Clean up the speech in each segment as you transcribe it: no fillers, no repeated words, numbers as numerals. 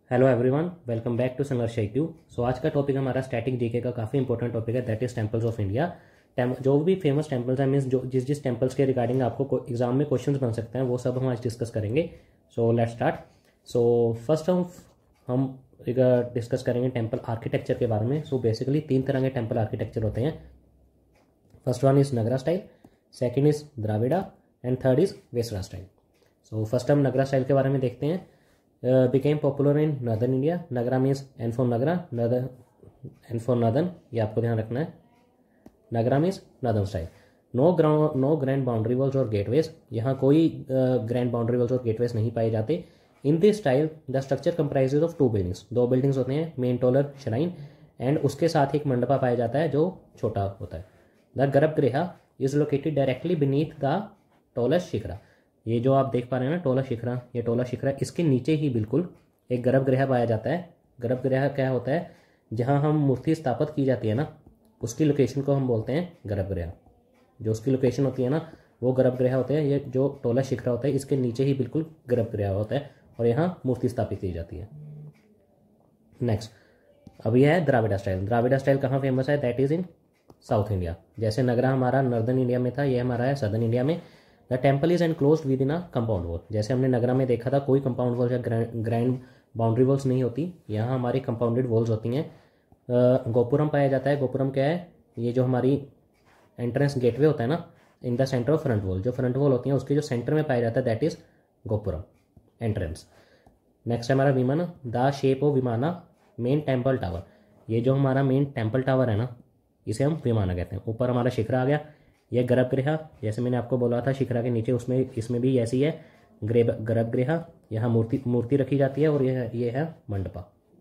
Hello everyone, welcome back to Sangharsh IQ। So आज का topic हमारा स्टैटिक जीके का काफ़ी इंपॉर्टेंट टॉपिक है, that is temples of India. जो भी फेमस टेम्पल्स हैं, मीन्स जो जिस टेम्पल्स के रिगार्डिंग आपको एग्जाम में क्वेश्चंस बन सकते हैं, वो सब हम आज डिस्कस करेंगे। So let's start. So first हम डिस्कस करेंगे टेम्पल आर्किटेक्चर के बारे में। सो बेसिकली 3 तरह के टेम्पल आर्किटेक्चर होते हैं। First one is Nagara style, second is Dravida and third is Vesara style. So first हम नगरा स्टाइल के बारे में देखते हैं। became popular in northern India. Nagara means N for Nagara, N for northern, ये आपको ध्यान रखना है। Nagara means northern style. No grand boundary walls और gateways, यहाँ कोई grand boundary walls और gateways नहीं पाए जाते। In this style, the structure comprises of 2 buildings. 2 buildings होते हैं, main taller shrine and उसके साथ एक मंडपा पाया जाता है जो छोटा होता है। The Garbhagriha is located directly beneath the tallest shikhara. ये जो आप देख पा रहे हैं ना टोला शिखरा, ये टोला शिखरा, इसके नीचे ही बिल्कुल एक गर्भगृह पाया जाता है। गर्भगृह क्या होता है? जहाँ हम मूर्ति स्थापित की जाती है ना, उसकी लोकेशन को हम बोलते हैं गर्भगृह। जो उसकी लोकेशन होती है ना, वो गर्भगृह होते हैं। ये जो टोला शिखरा होता है, इसके नीचे ही बिल्कुल गर्भगृह होता है और यहाँ मूर्ति स्थापित की जाती है। नेक्स्ट, अब यह है द्राविड़ा स्टाइल। द्राविड़ा स्टाइल कहाँ फेमस है? That is in South India. जैसे नगरा हमारा नॉर्दर्न इंडिया में था, ये हमारा है सदर्न इंडिया में। The temple is enclosed within a compound wall. जैसे हमने नगरा में देखा था, कोई कंपाउंड वॉल या ग्रैंड बाउंड्री वॉल्स नहीं होती, यहाँ हमारी कंपाउंडेड वॉल्स होती हैं। गोपुरम पाया जाता है। गोपुरम क्या है? ये जो हमारी एंट्रेंस गेटवे होता है ना, in the centre of front wall, जो फ्रंट वॉल होती है उसके जो सेंटर में पाया जाता है, that is gopuram entrance. Next है हमारा vimana, the shape of vimana main temple tower. ये जो हमारा मेन टेम्पल टावर है ना, इसे हम विमाना कहते हैं। ऊपर हमारा शिखरा आ गया। यह गर्भगृह, जैसे मैंने आपको बोला था शिखरा के नीचे, उसमें इसमें भी ऐसी है गर्भगृह। यहाँ मूर्ति रखी जाती है और यह है मंडपा।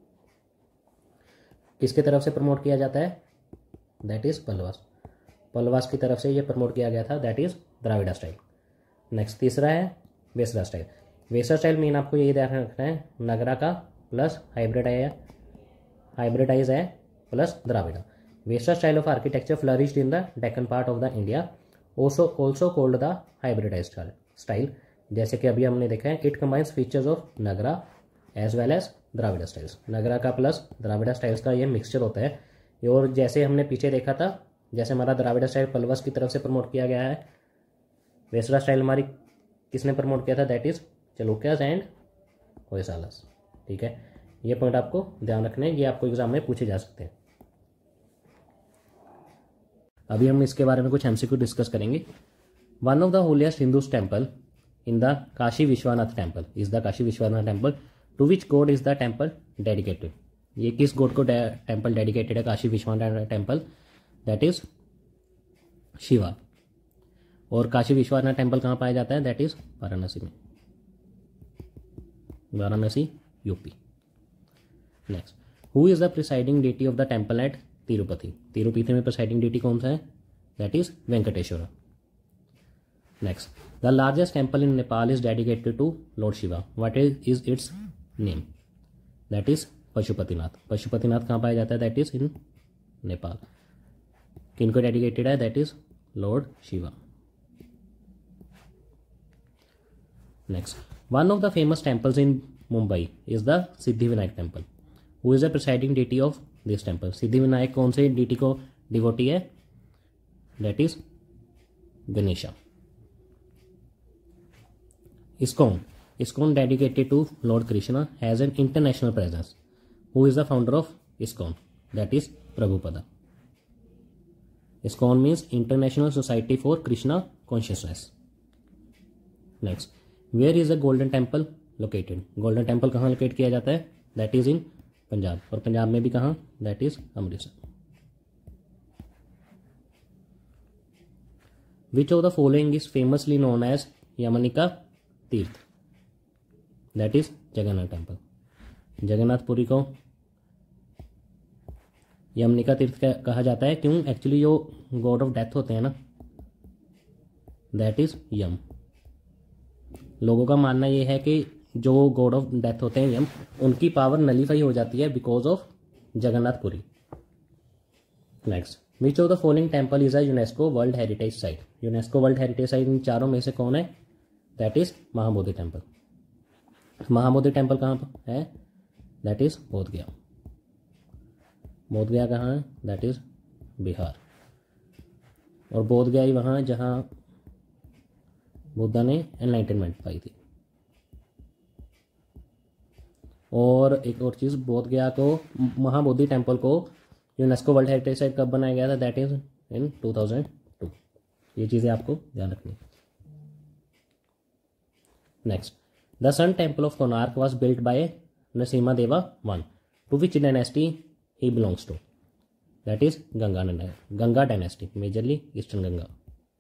किसके तरफ से प्रमोट किया जाता है? That is Pallavas. पल्लवास की तरफ से यह प्रमोट किया गया था, that is Dravida style. Next तीसरा है Vesara style. Vesara style mean आपको यही ध्यान रखना है, नगरा का प्लस हाइब्रिडाइज है plus Dravida. Vestra style of architecture flourished in the Deccan part of the India, also called the hybridized style. जैसे कि अभी हमने देखा है, it combines features of Nagara as well as Dravida styles. नगरा का प्लस द्राविड़ा स्टाइल्स का ये मिक्सचर होता है। और जैसे हमने पीछे देखा था, जैसे हमारा द्राविड़ा स्टाइल पल्लवास की तरफ से प्रमोट किया गया है, वेसरा स्टाइल हमारी किसने प्रमोट किया था? That is Chalukyas and Hoysalas. ठीक है, ये पॉइंट आपको ध्यान रखने हैं, ये आपको एग्जाम में पूछे जा सकते हैं। अभी हम इसके बारे में कुछ MCQ डिस्कस करेंगे। One of the holiest Hindus temple in the Kashi Vishwanath temple is the Kashi Vishwanath temple. To which god is the temple dedicated? ये किस गॉड को टेम्पल डेडिकेटेड है? Kashi Vishwanath temple, that is Shiva. और काशी विश्वनाथ टेम्पल कहाँ पाया जाता है? दैट इज वाराणसी में, Varanasi UP. Next, who is the presiding deity of the temple at Tirupati? Tirupati में प्रिसाइडिंग डिटी कौन सा है? That is Venkateswara. Next, the largest temple in Nepal is dedicated to lord Shiva. What is its name? That is Pashupatinath. Pashupatinath कहाँ पाया जाता है? That is in Nepal. किनको dedicated है? That is lord Shiva. Next, one of the famous temples in Mumbai is the Siddhivinayak temple. Who is the presiding deity of this temple? Siddhivinayak कौन से deity को devotee है? That is Ganesha. ISKCON dedicated to lord Krishna has an international presence. Who is the founder of ISKCON? That is Prabhupada. ISKCON means international society for Krishna consciousness. Next, where is the golden temple located? Golden temple कहाँ locate किया जाता है? That is in Punjab. और पंजाब में भी कहाँ? That is Amritsar. Which of the following is famously known as Yamanika tirtha? That is Jagannath temple. Jagannathpuri को यमनिका तीर्थ कहा जाता है। क्यों? एक्चुअली जो गॉड ऑफ डेथ होते हैं ना, दैट इज यम। लोगों का मानना यह है कि जो गॉड ऑफ डेथ होते हैं यम, उनकी पावर नलीफाई हो जाती है because of Jagannathpuri. Next, which of the following temple is a UNESCO world heritage site? UNESCO world heritage site इन चारों में से कौन है? That is Mahabodhi temple. Mahabodhi temple कहाँ है? दैट इज बोध गया। बोध गया कहाँ है? That is Bihar. और बोध गया ही वहाँ जहाँ बुद्धा ने एनलाइटनमेंट पाई थी। और एक और चीज़, बोध गया को महाबोधि टेम्पल को यूनेस्को वर्ल्ड हेरिटेज साइट कब बनाया गया था? That is in 2002। ये चीज़ें आपको ध्यान रखनी। Next, the sun temple of Konark was built by Narasimha Deva one. To which dynasty he belongs to? That is Ganga dynasty, majorly eastern Ganga.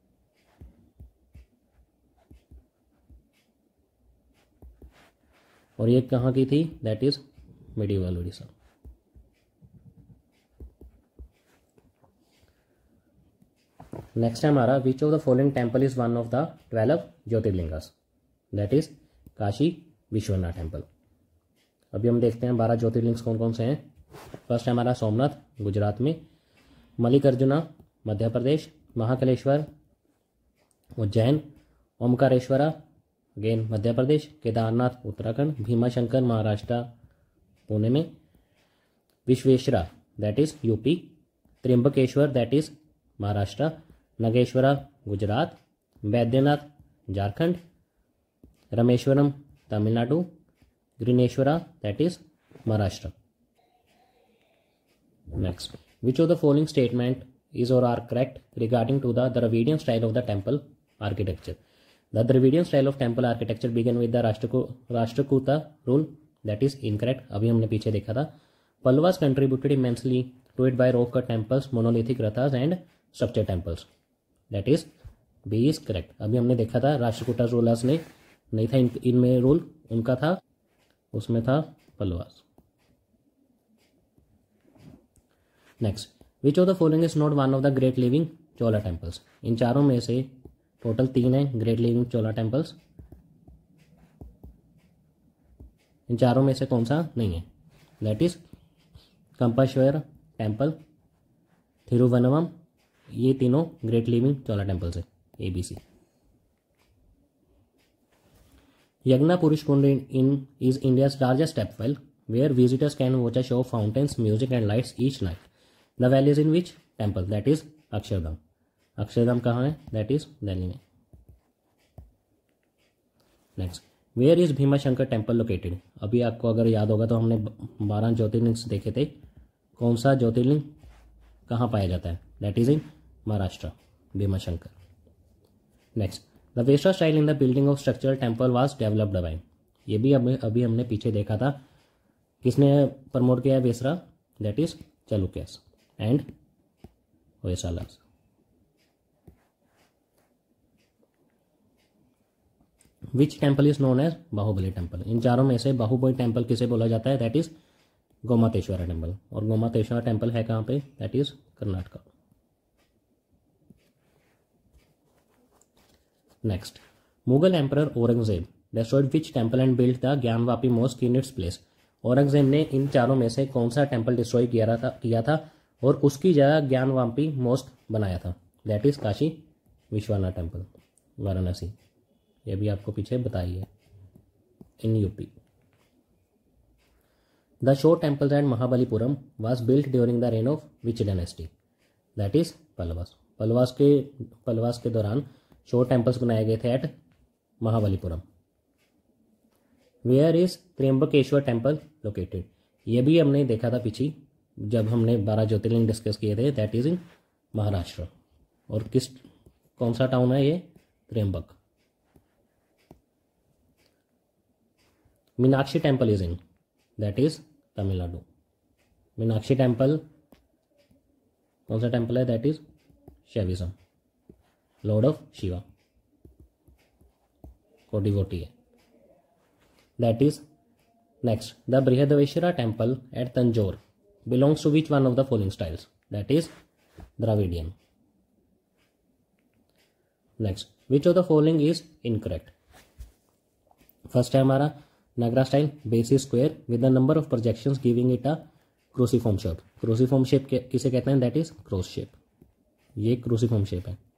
और ये कहाँ की थी? That is medieval Orissa. Next है हमारा, which of the following temple is one of the 12 jyotirlingas? That is Kashi Vishwanath temple. अभी हम देखते हैं 12 ज्योतिर्लिंग्स कौन कौन से हैं। फर्स्ट है हमारा सोमनाथ गुजरात में, मल्लिकार्जुना मध्य प्रदेश, महाकालेश्वर उज्जैन, ओमकारेश्वरा अगेन मध्य प्रदेश, केदारनाथ उत्तराखंड, भीमाशंकर महाराष्ट्र पुणे में, Vishweshwara that is UP, Trimbakeshwar that is Maharashtra, Nageshwara Gujarat, Baidyanath Jharkhand, Rameswaram Tamil Nadu, Grishneshwara that is Maharashtra. Next, which of the following statement is or are correct regarding to the Dravidian style of the temple architecture? The Dravidian style of temple architecture began with the Rashtrakuta rule. That is incorrect. अभी हमने पीछे देखा था. Pallavas contributed immensely to it by rock cut temples, monolithic rathas and structure temples. That is B is correct. अभी हमने देखा था Rashtrakuta rulers ने नहीं था इनमें रूल, उनका था, उसमें था Pallavas. Next, which of the following is not one of the great living Chola temples? इन चारों में से टोटल 3 है ग्रेट लिविंग चोला टेम्पल्स, इन चारों में से कौन सा नहीं है? That is Kampahareshwar temple, Thiruvanavam, ये तीनों ग्रेट लिविंग चोला टेम्पल्स है, ABC। Yagna Purush Kund in is India's largest stepwell where visitors can watch a show of fountains, music and lights each night. The well is in which temple? That is Akshardham. Akshardham कहाँ है? That is Delhi में। Next, where is Bhimashankar temple located? अभी आपको अगर याद होगा तो हमने 12 ज्योतिर्लिंग देखे थे, कौन सा ज्योतिर्लिंग कहाँ पाया जाता है? That is in Maharashtra, Bhimashankar. Next, the western style in the building of structural temple was developed by, ये भी अभी हमने पीछे देखा था, किसने प्रमोट किया है Vesara? That is Chalukyas and Hoysalas. Which temple is known as Bahubali temple? इन चारों में से बाहुबली टेम्पल किसे बोला जाता है? That is Gomateshwara temple. और गोमातेश्वरा टेम्पल है कहाँ पे? That is Karnataka. Next, Mughal emperor Aurangzeb destroyed which temple and built the Gyanvapi mosque in its place? Aurangzeb ने इन चारों में से कौन सा टेम्पल डिस्ट्रॉय किया था और उसकी जगह ज्ञानवापी मॉस्क बनाया था? That is Kashi Vishwanath temple, Varanasi. ये भी आपको पीछे बताई है, in UP. The shore temple at Mahabalipuram was built during the reign of which dynasty? That is Pallavas. Pallavas के दौरान शोर टेम्पल्स बनाए गए थे at Mahabalipuram. Where is Trimbakeshwar temple located? ये भी हमने देखा था पीछे जब हमने 12 ज्योतिर्लिंग डिस्कस किए थे, दैट इज इन महाराष्ट्र। और कौन सा टाउन है ये? Trimbak. Meenakshi temple is in, that is Tamil Nadu. Meenakshi temple कौन सा टेम्पल है? That is Shaivism, lord of Shiva को डिवोटी है। That is next, the Brihadeshwara temple at Tanjore belongs to which one of the following styles? That is Dravidian. Next, which of the following is incorrect? First है हमारा Nagara style, base is square with the number of projections giving it a cruciform shape. Cruciform shape किसे कहते हैं? That is cross shape. ये cruciform shape है।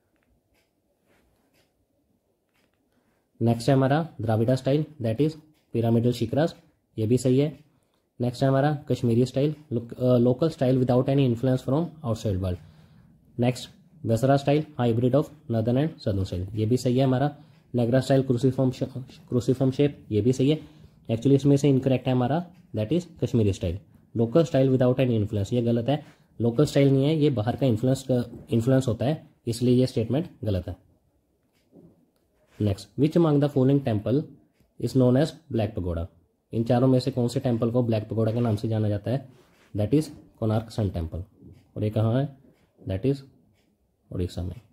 Next है हमारा Dravida style, that is pyramidal shikharas, ये भी सही है। नेक्स्ट है हमारा Kashmiri style, local style without any influence from outside world. Next Vesara style, hybrid of northern and southern style, ये भी सही है हमारा। नेगरा स्टाइल क्रूसीफॉर्म शेप, ये भी सही है। एक्चुअली इसमें से इनकरेक्ट है हमारा, that is Kashmiri style. Local style without any influence, ये गलत है। लोकल स्टाइल नहीं है, ये बाहर का इन्फ्लुएंस होता है, इसलिए ये स्टेटमेंट गलत है। Next, which among the following temple is known as black pagoda, इन चारों में से कौन से टेम्पल को ब्लैक पगोडा के नाम से जाना जाता है? That is Konark sun temple, और ये कहाँ है? दैट इज उड़ीसा में।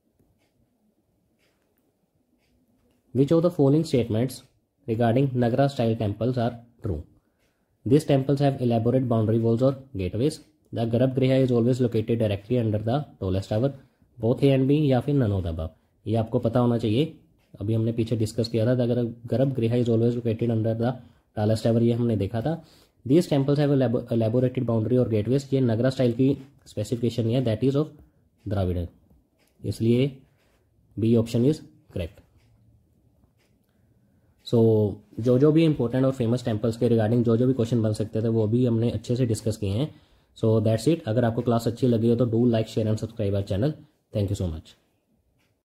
Which of the following statements regarding Nagara style temples are true? These temples have elaborate boundary walls or gateways. The Garbhagriha is always located directly under the tallest tower. Both A and B या फिर none of the above. ये आपको पता होना चाहिए, अभी हमने पीछे डिस्कस किया था। The Garbhagriha is always located under the tallest tower, ये हमने देखा था। These temples have elaborated boundary और gateways, ये नगरा स्टाइल की स्पेसिफिकेशन नहीं है, दैट इज ऑफ द्राविड़, इसलिए B option is correct. So जो भी इंपॉर्टेंट और फेमस टेम्पल्स के रिगार्डिंग जो भी क्वेश्चन बन सकते थे वो भी हमने अच्छे से डिस्कस किए हैं। So that's it. अगर आपको क्लास अच्छी लगी हो तो do like, share and subscribe our channel. Thank you so much.